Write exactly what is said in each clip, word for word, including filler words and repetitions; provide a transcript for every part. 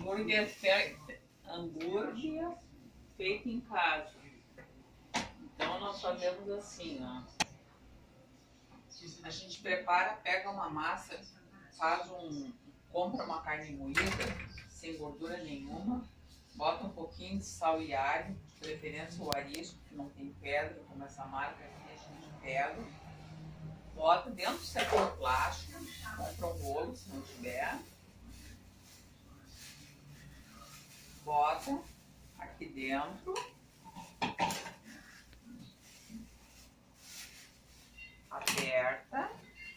hambúrguer feito, hambúrguer feito em casa. Então nós fazemos assim, ó. A gente prepara, pega uma massa, faz um, compra uma carne moída, sem gordura nenhuma, bota um pouquinho de sal e alho, de preferência o arisco, que não tem pedra, como essa marca aqui a gente pega, bota dentro do saquinho plástico, compra um bolo se não tiver, bota aqui dentro, aperta,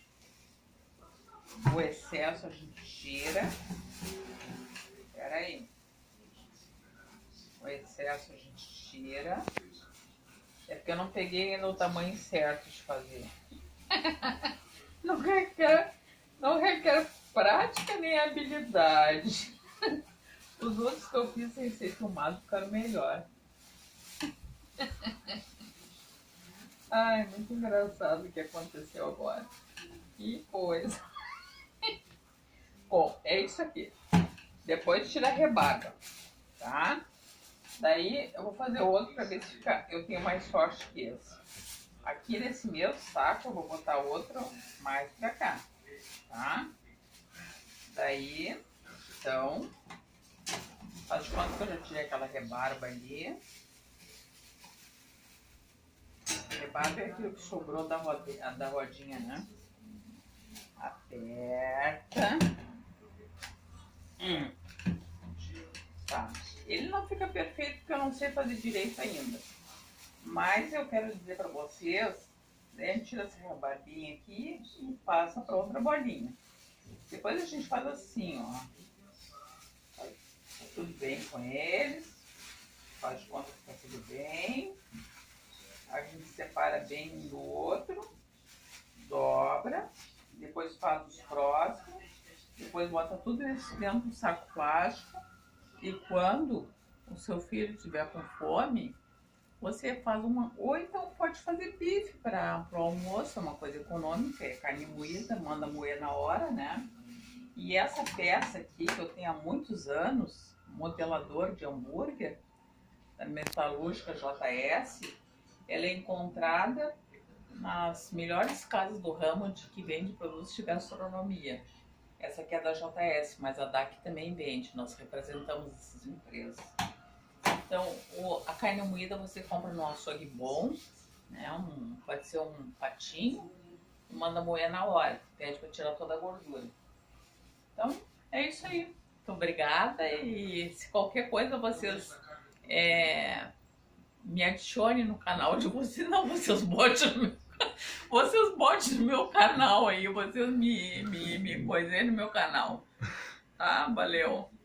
o excesso a gente tira, espera aí, o excesso a gente tira, é porque eu não peguei ainda o tamanho certo de fazer, não requer, não requer prática nem habilidade, os outros que eu fiz sem ser filmado ficaram melhor. Ai, muito engraçado o que aconteceu agora. Que coisa. Bom, é isso aqui. Depois tira a rebaga, tá? Daí eu vou fazer outro para ver se fica, eu tenho mais forte que esse. Aqui nesse mesmo saco eu vou botar outro mais pra cá, tá? Daí, então, faz de conta que eu já tirei aquela rebarba ali. Rebarba é aquilo que sobrou da rodinha, da rodinha, né? Aperta. Hum. Tá. Ele não fica perfeito porque eu não sei fazer direito ainda. Mas eu quero dizer para vocês, a gente tira essa rebarbinha aqui e passa para outra bolinha. Depois a gente faz assim, ó. Tá tudo bem com eles. Faz de conta que tá tudo bem. A gente separa bem um do outro, dobra, depois faz os próximos, depois bota tudo isso dentro do saco plástico e quando o seu filho estiver com fome, você faz uma, ou então pode fazer bife para o almoço, é uma coisa econômica, é carne moída, manda moer na hora, né? E essa peça aqui que eu tenho há muitos anos, modelador de hambúrguer, da Metalúrgica J S, ela é encontrada nas melhores casas do ramo de que vende produtos de gastronomia. Essa aqui é da J S, mas a D A C também vende. Nós representamos essas empresas. Então, o, a carne moída você compra no açougue bom, né? Um, pode ser um patinho, e manda moer na hora. Pede para tirar toda a gordura. Então, é isso aí. Muito obrigada e se qualquer coisa vocês... É, me adicione no canal de vocês, não, vocês botem no meu, vocês botem no meu canal aí, vocês me, me, me coisem no meu canal, tá? Valeu!